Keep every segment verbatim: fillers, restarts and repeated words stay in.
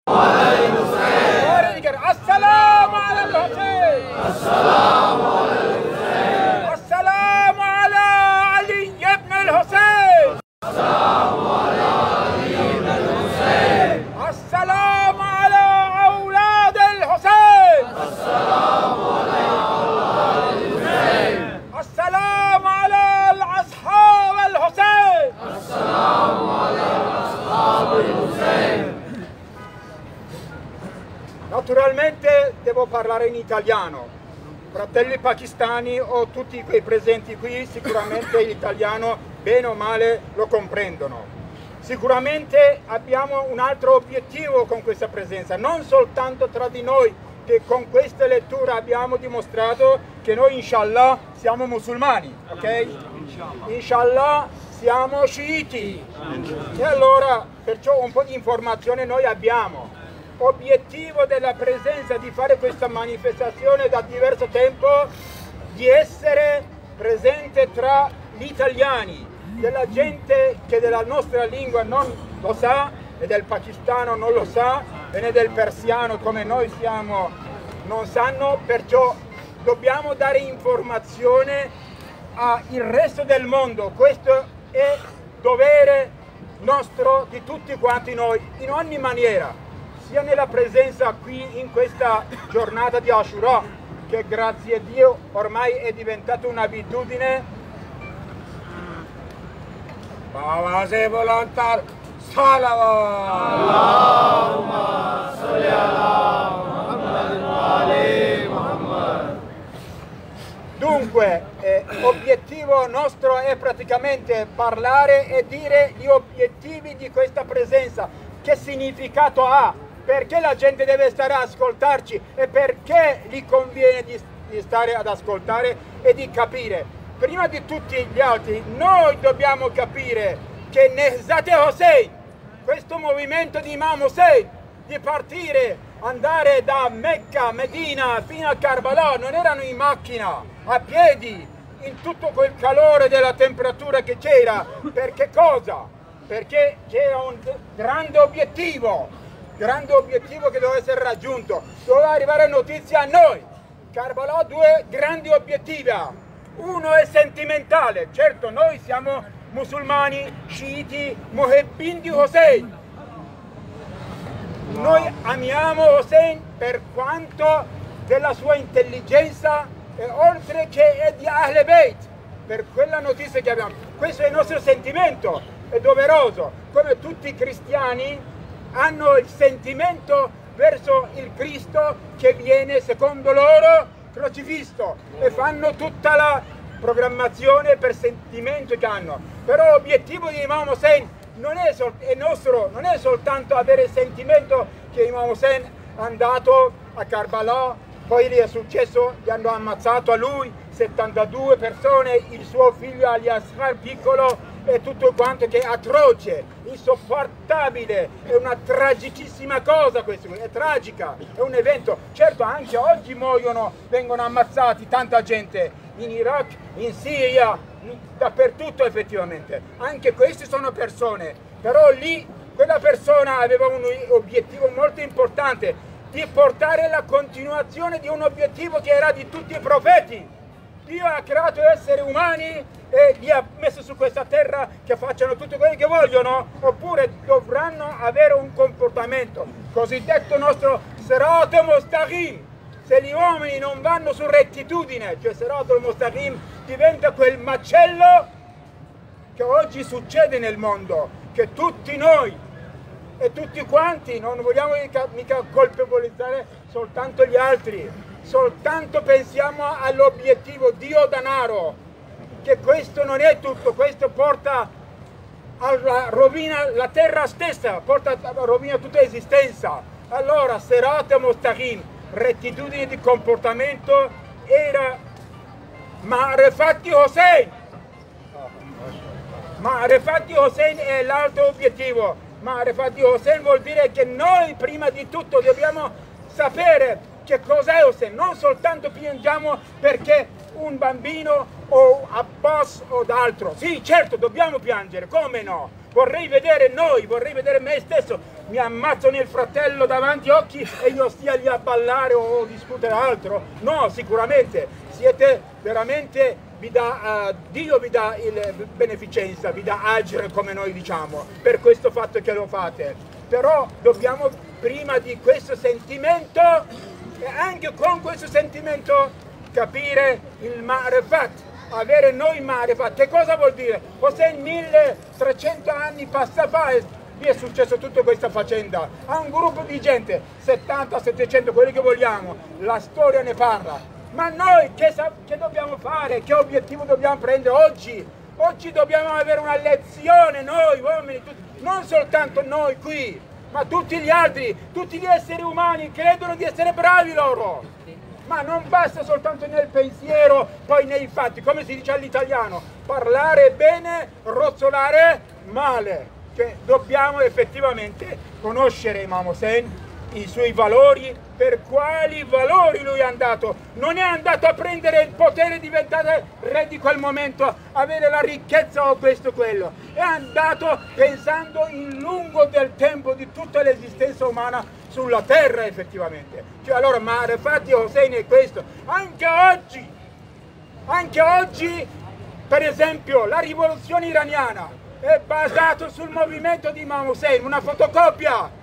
السلام على الحسين السلام على الحسين السلام على علي بن الحسين السلام على علي بن الحسين السلام على أولاد الحسين السلام على أولاد الحسين السلام على الأصحاب الحسين السلام على أصحاب الحسين. Naturalmente devo parlare in italiano. Fratelli pakistani o tutti quei presenti qui sicuramente l'italiano bene o male lo comprendono. Sicuramente abbiamo un altro obiettivo con questa presenza, non soltanto tra di noi, che con questa lettura abbiamo dimostrato che noi inshallah siamo musulmani, ok? Inshallah siamo sciiti. E allora perciò un po' di informazione noi abbiamo. Obiettivo della presenza di fare questa manifestazione da diverso tempo, di essere presente tra gli italiani, della gente che della nostra lingua non lo sa e del pakistano non lo sa e né del persiano come noi siamo non sanno, perciò dobbiamo dare informazione al resto del mondo. Questo è dovere nostro di tutti quanti noi in ogni maniera, sia nella presenza qui in questa giornata di Ashura, che grazie a Dio ormai è diventata un'abitudine. Bawase volontar salawat Allahumma salli ala Muhammad wa ali Muhammad. Dunque, eh, obiettivo nostro è praticamente parlare e dire gli obiettivi di questa presenza, che significato ha, perché la gente deve stare ad ascoltarci e perché gli conviene di, di stare ad ascoltare e di capire. Prima di tutti gli altri, noi dobbiamo capire che Nehzat Hossein, questo movimento di Imam Hossein, di partire, andare da Mecca, Medina fino a Karbala, non erano in macchina, a piedi, in tutto quel calore della temperatura che c'era. Per che cosa? Perché c'era un grande obiettivo. grande obiettivo che doveva essere raggiunto, doveva arrivare notizia a noi. Karbala ha due grandi obiettivi, uno è sentimentale, certo noi siamo musulmani, sciiti, muhibbin di Hossein, noi amiamo Hossein per quanto della sua intelligenza e oltre che è di Ahl Bayt, per quella notizia che abbiamo. Questo è il nostro sentimento, è doveroso, come tutti i cristiani hanno il sentimento verso il Cristo che viene secondo loro crocifisso e fanno tutta la programmazione per sentimento che hanno. Però l'obiettivo di Imam Hossein non è, sol è nostro, non è soltanto avere il sentimento che Imam Hossein è andato a Karbala, poi gli è successo, gli hanno ammazzato a lui settantadue persone, il suo figlio Ali Asghar piccolo, e tutto quanto, che è atroce, insopportabile, è una tragicissima cosa questo, è tragica, è un evento. Certo anche oggi muoiono, vengono ammazzati tanta gente, in Iraq, in Siria, dappertutto effettivamente. Anche queste sono persone, però lì quella persona aveva un obiettivo molto importante, di portare la continuazione di un obiettivo che era di tutti i profeti. Dio ha creato esseri umani e li ha messo su questa terra che facciano tutto quello che vogliono, oppure dovranno avere un comportamento cosiddetto nostro Sirat al-Mustaqim. Se gli uomini non vanno su rettitudine, cioè Sirat al-Mustaqim diventa quel macello che oggi succede nel mondo, che tutti noi e tutti quanti, non vogliamo mica, mica colpevolizzare soltanto gli altri, soltanto pensiamo all'obiettivo Dio danaro, che questo non è tutto, questo porta alla rovina la terra stessa, porta alla rovina tutta l'esistenza. Allora Sirat al-Mustaqim, rettitudine di comportamento, era Ma'rifat Hossein. Ma'rifat Hossein è l'altro obiettivo. Ma'rifat Hossein vuol dire che noi prima di tutto dobbiamo sapere che cos'è Hossein, non soltanto piangiamo perché un bambino o Abbas o d'altro. Sì, certo, dobbiamo piangere, come no? Vorrei vedere noi, vorrei vedere me stesso, mi ammazzano il fratello davanti agli occhi e io stia lì a ballare o discutere altro. No, sicuramente, siete veramente, vi dà, uh, Dio vi dà il beneficenza, vi dà agire come noi diciamo, per questo fatto che lo fate. Però dobbiamo prima di questo sentimento, e anche con questo sentimento, capire il Ma'rifat. Avere noi Ma'rifat, che cosa vuol dire? Forse in milletrecento anni passa fa lì è successo tutta questa faccenda a un gruppo di gente, settanta settecento, quelli che vogliamo, la storia ne parla. Ma noi che, che dobbiamo fare? Che obiettivo dobbiamo prendere oggi? Oggi dobbiamo avere una lezione noi uomini, tutti, non soltanto noi qui, ma tutti gli altri, tutti gli esseri umani credono di essere bravi loro. Ma non basta soltanto nel pensiero, poi nei fatti, come si dice all'italiano, parlare bene, rozzolare male. Cioè, dobbiamo effettivamente conoscere Imam Hossein, i suoi valori, per quali valori lui è andato. Non è andato a prendere il potere, diventare re di quel momento, avere la ricchezza o questo o quello. È andato pensando in lungo del tempo di tutta l'esistenza umana sulla terra effettivamente. Cioè allora Ma'rifat Hossein è questo. Anche oggi, anche oggi, per esempio, la rivoluzione iraniana è basata sul movimento di Imam Hossein, una fotocopia.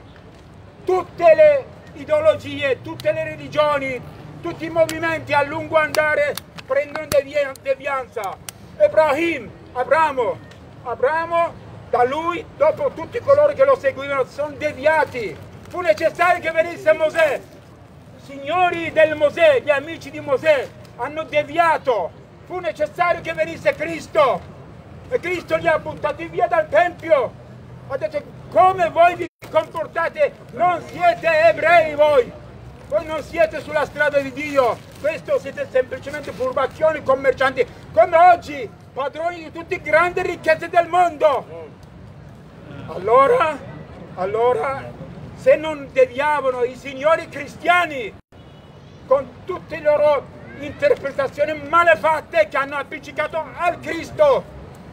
Tutte le ideologie, tutte le religioni, tutti i movimenti a lungo andare prendono devianza. Ibrahim, Abramo, Abramo, da lui, dopo tutti coloro che lo seguivano, sono deviati. Fu necessario che venisse Mosè. Signori del Mosè, gli amici di Mosè, hanno deviato. Fu necessario che venisse Cristo. E Cristo li ha buttati via dal Tempio. Ha detto, come voi vi comportate, non siete ebrei voi. Voi non siete sulla strada di Dio. Questo siete semplicemente furbacchioni, commercianti, come oggi, padroni di tutte le grandi ricchezze del mondo. Allora, allora, se non deviavano i signori cristiani con tutte le loro interpretazioni malefatte che hanno appiccicato al Cristo,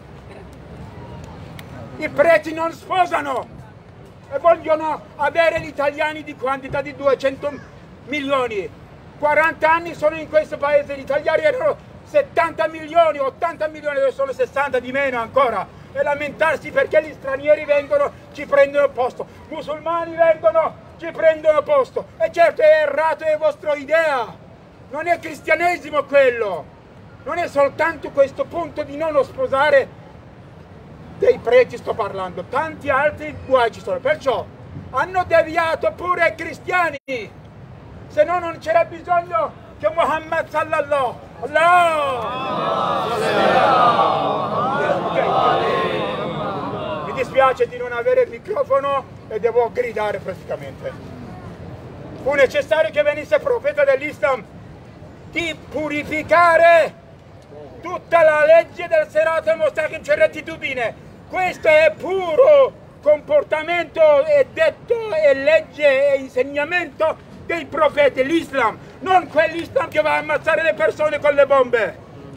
i preti non sposano e vogliono avere gli italiani di quantità di duecento milioni. quaranta anni sono in questo paese, gli italiani erano settanta milioni, ottanta milioni, adesso sono sessanta di meno ancora. E lamentarsi perché gli stranieri vengono, ci prendono posto, musulmani vengono, ci prendono posto. E certo è errato, è vostra idea, non è cristianesimo quello, non è soltanto questo punto di non sposare. Dei preti sto parlando, tanti altri guai ci sono, perciò hanno deviato pure i cristiani, se no non c'era bisogno che Muhammad sallallahu Allah. Mi dispiace di non avere il microfono e devo gridare praticamente. Fu necessario che venisse il profeta dell'Islam di purificare tutta la legge del Sirat al-Mustaqim, c'è rettitudine. Questo è puro comportamento e detto e legge e insegnamento dei profeti, l'Islam, non quell'Islam che va a ammazzare le persone con le bombe.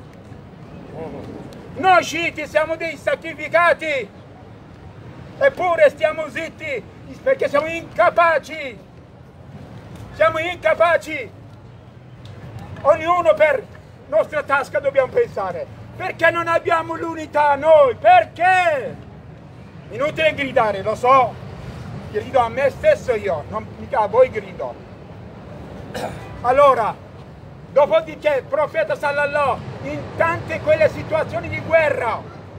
Noi sciiti siamo dei sacrificati, eppure stiamo zitti perché siamo incapaci, siamo incapaci. Ognuno per nostra tasca dobbiamo pensare. Perché non abbiamo l'unità noi? Perché? Inutile gridare, lo so, grido a me stesso io, non mica a voi grido. Allora, dopodiché il profeta sallallahu, in tante quelle situazioni di guerra,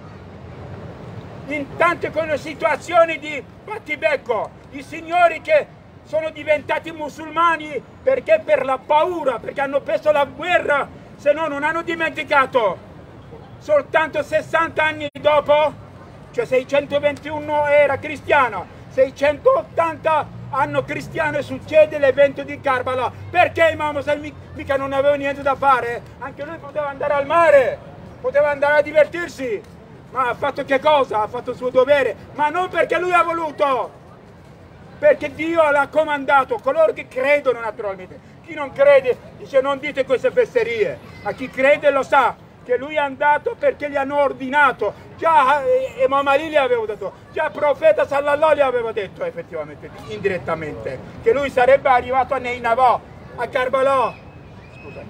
in tante quelle situazioni di battibecco, i signori che sono diventati musulmani perché per la paura, perché hanno perso la guerra, se no non hanno dimenticato. Soltanto sessanta anni dopo, cioè seicentoventuno era cristiano, seicentottanta anno cristiano e succede l'evento di Karbala. Perché Imam Hossein mica non aveva niente da fare? Anche lui poteva andare al mare, poteva andare a divertirsi, ma ha fatto che cosa? Ha fatto il suo dovere, ma non perché lui ha voluto, perché Dio l'ha comandato, coloro che credono naturalmente. Chi non crede dice non dite queste fesserie, ma chi crede lo sa. che lui è andato perché gli hanno ordinato, già eh, Imam Ali gli aveva detto, già il profeta sallallahu gli aveva detto effettivamente, indirettamente, che lui sarebbe arrivato a Nineveh, a Karbala. Scusami.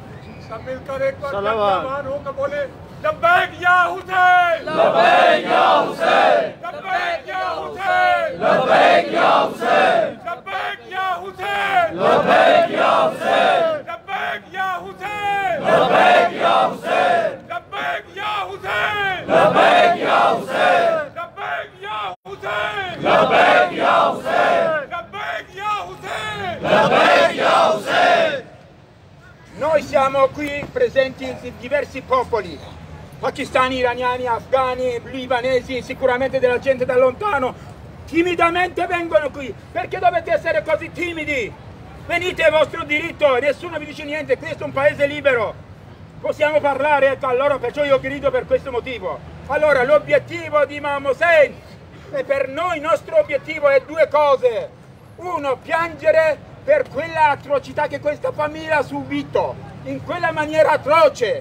لبيك يا حسين لبيك يا حسين لبيك يا حسين لبيك يا حسين لبيك يا حسين لبيك يا حسين لبيك يا حسين لبيك يا حسين لبيك يا حسين لبيك يا حسين لبيك يا حسين لبيك يا حسين لبيك يا حسين لبيك يا حسين. Noi siamo qui presenti in diversi popoli, pakistani, iraniani, afghani, libanesi, sicuramente della gente da lontano, timidamente vengono qui. Perché dovete essere così timidi? Venite, è vostro diritto, nessuno vi dice niente, questo è un paese libero. Possiamo parlare, ecco, allora perciò io grido per questo motivo. Allora, l'obiettivo di Imam Hussein, e per noi il nostro obiettivo è due cose. Uno, piangere per quella atrocità che questa famiglia ha subito, in quella maniera atroce.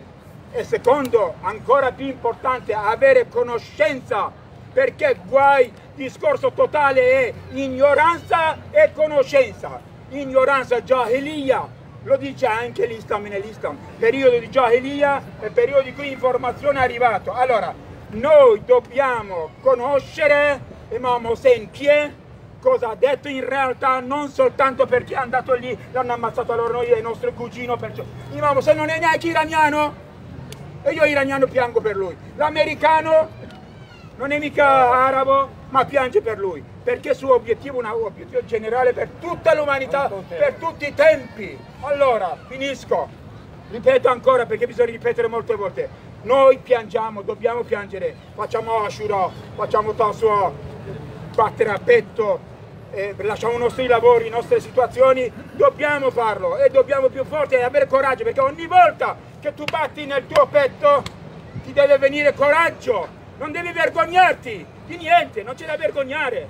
E secondo, ancora più importante, avere conoscenza, perché guai, discorso totale è ignoranza e conoscenza. Ignoranza, jahiliya, lo dice anche l'Islam nell'Islam, periodo di jahiliya e periodo di cui l'informazione è arrivata. Allora, noi dobbiamo conoscere Imam Hussein chi è, cosa ha detto in realtà, non soltanto perché è andato lì, l'hanno ammazzato, allora noi è il nostro cugino, perciò Imam Hussein non è neanche iraniano e io iraniano piango per lui, l'americano non è mica arabo ma piange per lui, perché il suo obiettivo è un obiettivo generale per tutta l'umanità, per tutti i tempi. Allora, finisco, ripeto ancora perché bisogna ripetere molte volte, noi piangiamo, dobbiamo piangere, facciamo Ashura, facciamo Tasua, battere a petto, eh, lasciamo i nostri lavori, le nostre situazioni, dobbiamo farlo e dobbiamo più forte e avere coraggio, perché ogni volta che tu batti nel tuo petto ti deve venire coraggio, non devi vergognarti di niente, non c'è da vergognare,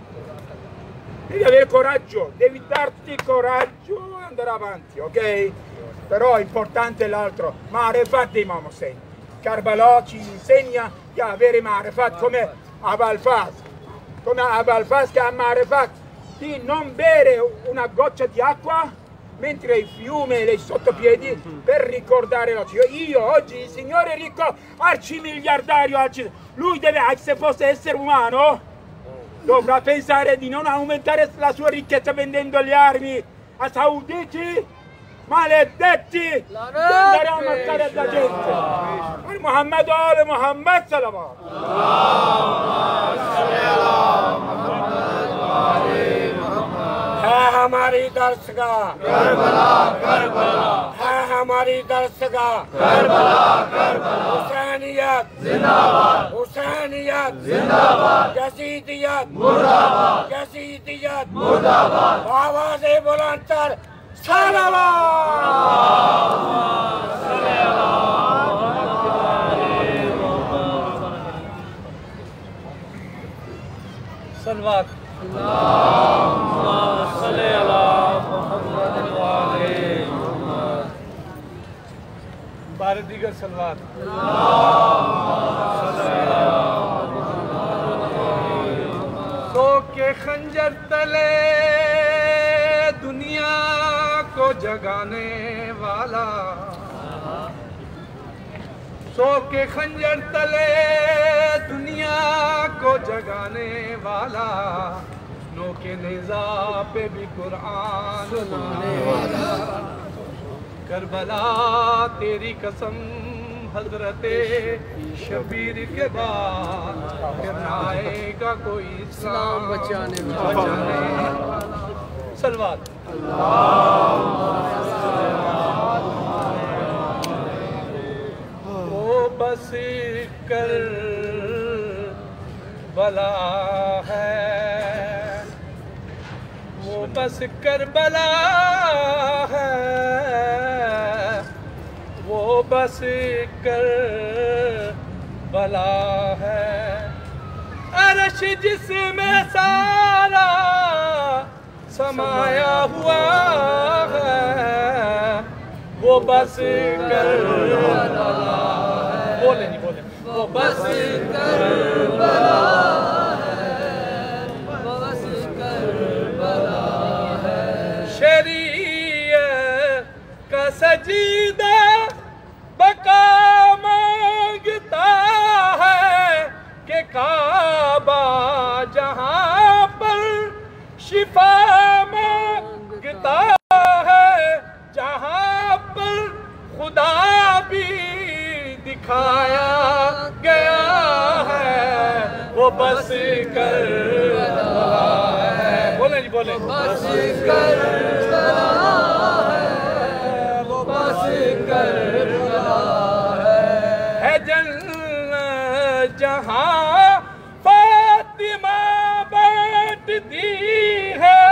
devi avere coraggio, devi darti coraggio e andare avanti, ok? Però è importante l'altro, Marifat di Imam Hussein. Karbala ci insegna di avere Marifat come Abu Faz, come Abu Faz che ha Marifat, di non bere una goccia di acqua mentre il fiume è sottopiedi per ricordare la città. Io oggi, il signore ricco, arcimiliardario, arci... lui deve, se fosse essere umano, dovrà pensare di non aumentare la sua ricchezza vendendo le armi a sauditi, maledetti, di andare a ammazzare la gente. Muhammad Ale Muhammad Salavat. है हमारी दर्शगाह Karbala Karbala है हमारी दर्शगाह Karbala Karbala हुसैनियत जिंदाबाद हुसैनियत जिंदाबाद यजीदियत मुर्दाबाद यजीदियत मुर्दाबाद आवाज़े बुलंदतर सलावत सलवात बारह दीगर सलवात सो के खंजर तले दुनिया को जगाने वाला, सो के खंजर तले दुनिया को जगाने वाला, नो के निज़ा पे भी कुरान सुनाने वाला। करबला तेरी कसम हजरते शबीर के बाद फिर ना आएगा कोई इस्लाम बचाने बचाने सलवात ओ बस कर बला है, वो बस करबला है, वो बस करबला है। अर्श जिसमें सारा समाया हुआ है, वो बस करबला है। बोले नहीं बोले, वो बस करबला है, वो बस करबला है। शरीयत का सजीदा बका मांगता है कि काबा जहां पर शिफा मांगता है, जहां पर खुदा भी दिखाया गया है, वो बस करबला है। बोले जी बोले, बस करबला है, वो बस करबला है। जन्नत जहां फातिमा बांटती है,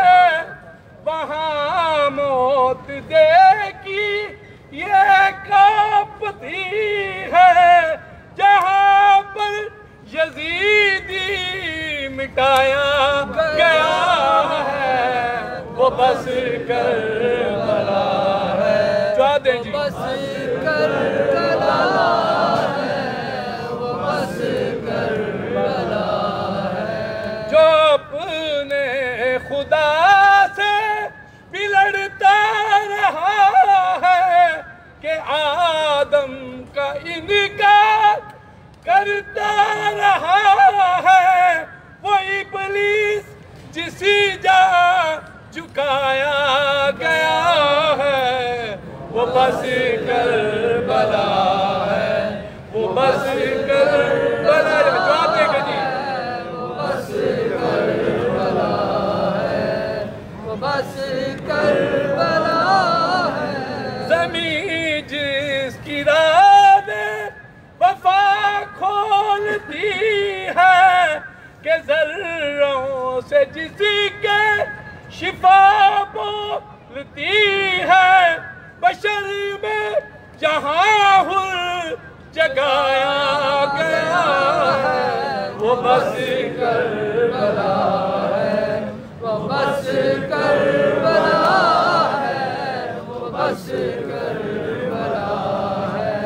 वहां मौत देखी ये कांपती है, जहां पर यजीदी मिटाया गया है, वो बस करबला है। जो दें जी, बस करबला है, वो बस करबला है। जो अपने खुदा से बिलड़ता रहा है कि आदम का इनकार करता रहा है, वो इब्लीस जिसी जा झुकाया गया है, वो बस करबला है, वो बस करबला है। जवाब देगा जी, वो बस करबला है, वो बस करबला है। ज़मीं जिसकी राह वफा खोलती है, कि ज़र्रों से जिसी के शिफा बोलती है, बशर में जहां हुर जगाया गया है, वो बस करबला है, वो बस करबला है, वो बस करबला है।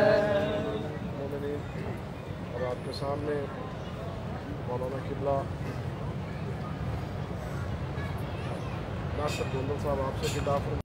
और आपके सामने मौलाना किबला नासिर गोंदल साहब आपसे किताब